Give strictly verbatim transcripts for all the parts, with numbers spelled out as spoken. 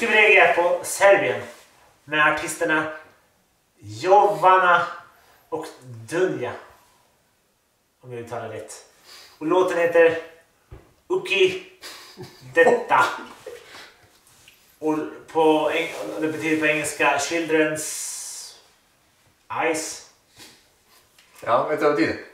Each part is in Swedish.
ska vi reagera på Serbien med artisterna Jovana och Dunja. Om jag uttalar rätt. Och låten heter Uki Detta. Och på, det betyder på engelska Children's Eyes. Ja, vet du vad det betyder?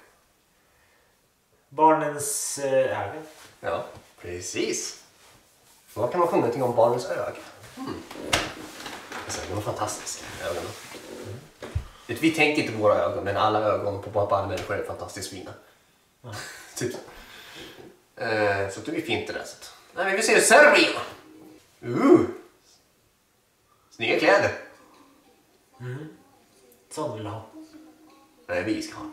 Barnens äh, ögon. Ja, precis. Vad kan man sjunga någonting om barnens ögon? Mm. Alltså, de är fantastiska, ögonen. Mm. Vi tänker inte på våra ögon, men alla ögon på bara människor är fantastiskt fina. Mm. Typ. Eh, så det är fint det där. Så. Nej, men vi ser Serbien! Uh. Snygga kläder. Mm. Sån vill du ha. Nej, vi ska ha.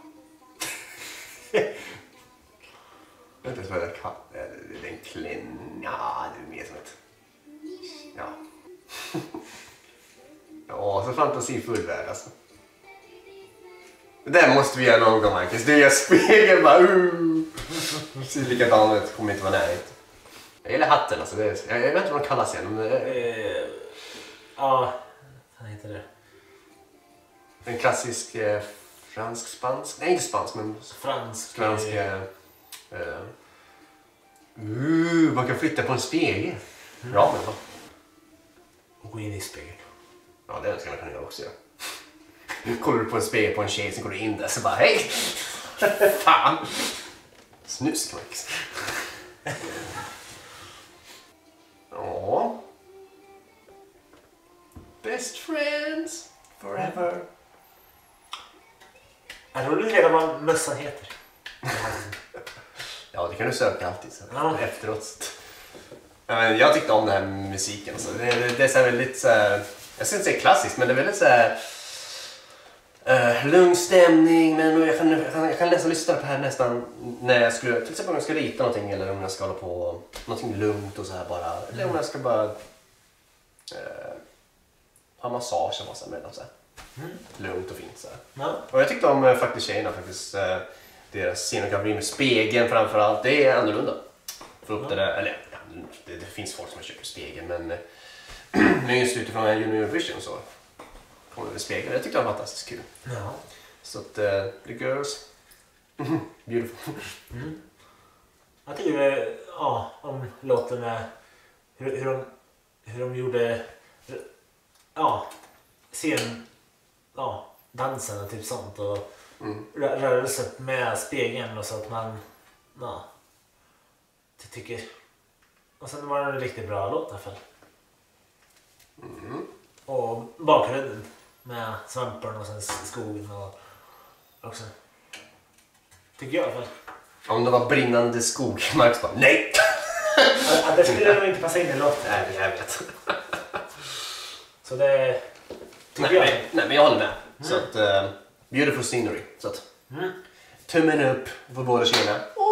Jag vet inte vad det kan. Det är en klän. Ja, det är mer som ett... Ja. Ja, så fantasifull värld alltså. Det där måste vi göra någon gång, Marcus. Du gör spegeln bara... Uh. Ser likadant ut. Kommer inte vara närhet. Jag gillar hatten alltså. Det är, jag, jag vet inte vad de kallas igen. Men det är... Uh, ja, vad heter det? En klassisk eh, fransk-spansk. Nej, inte spansk, men... Fransk. Fransk... Eh, uh. Uh, man kan flytta på en spegel. Mm. Bra, men då. Och gå in i spegeln. Ja, det ska man kunna göra också. Ja. Kollar du på en spegel på en tjej, så går du in där så bara hej! Fan! Snusk, Max. Ja. Best friends forever. Jag tror du redan vad mössan heter. Ja, det kan du söka alltid så ja. Efteråt. Jag tyckte om den här musiken. Så det, det, det är så väldigt så här, jag ska inte säga klassiskt, men det är väldigt så här, uh, lugn stämning. Men jag kan, jag, kan, jag kan nästan lyssna på det här nästan när jag skulle, till exempel om jag ska rita någonting eller om jag ska hålla på någonting lugnt och så här bara. Eller om jag ska bara uh, ha massage och så här, så här. Mm. Lugnt och fint så här. Ja. Och jag tyckte om uh, faktiskt tjejerna faktiskt. Uh, deras scenografi med spegeln framförallt, det är annorlunda. Få upp ja. det där, eller ja, det, det finns folk som har köpt spegeln, men men just utifrån en Junior Vision så kommer det spegeln. Jag tyckte det var fantastiskt kul. Ja. Så att, uh, the girls, beautiful. Mm. Jag tycker ja, om låten med hur, hur, de, hur de gjorde ja, scen, ja, dansen och typ sånt och mm. rörelse med spegeln och så att man ja, jag tycker och sen var det en riktigt bra låt i alla fall. Mm. Och bakgrunden med svamparna och sen skogen och också tycker jag i alla fall. Om det var brinnande skog, Marcus bara nej! Ja, det skulle nog inte passa in i låten. Nej, jag vet. Så det tycker nej, jag. Men, nej, men jag håller med. Mm. Så att, uh, beautiful scenery. Så att, mm. tummen upp på båda tjejerna.